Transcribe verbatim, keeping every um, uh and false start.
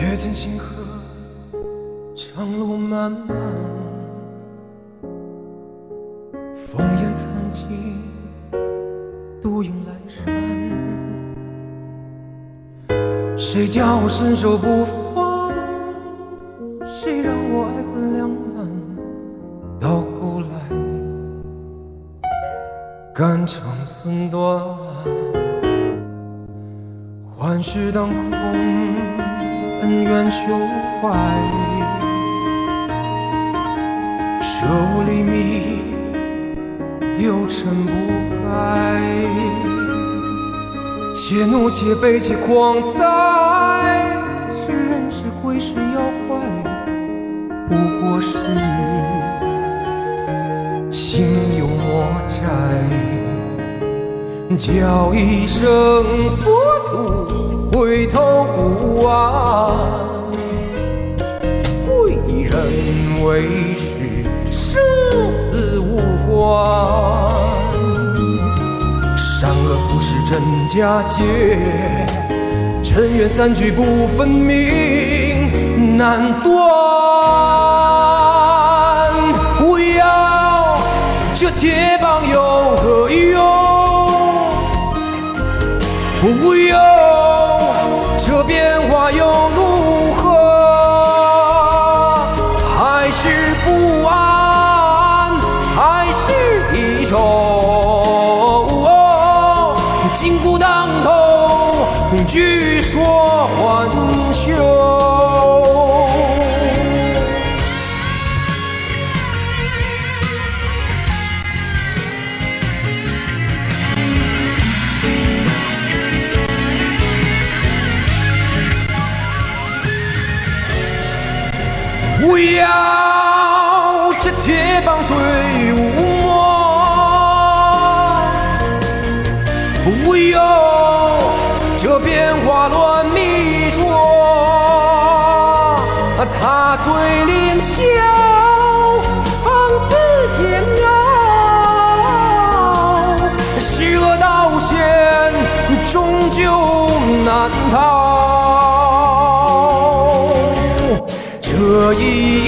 夜间星河，长路漫漫，烽烟残尽，独影阑珊。谁叫我身手不凡？谁让我爱恨两难？到后来，肝肠寸断，幻世当空，恩怨休怀。舍我黎明，六尘不改。且怒且悲且狂哉，是人是鬼是妖怪，不过是心有魔债。叫一声佛祖，回头无岸，贵人为师，生死无关。善恶浮世真假界，尘缘三聚不分明，难断。无要这铁棒有何用？无用这变化又如何？还是不安，还是低头？金箍当头，据说还休。不要这铁棒最无魔，不要这变化乱迷浊，他虽凌霄，放肆煎熬，虚恶道险，终究难逃。这一